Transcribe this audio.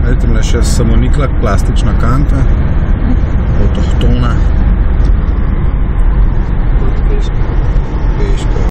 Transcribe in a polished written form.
Vidite, mle še samonikla plastična kanta, avtohtona. Kot peška. Peška.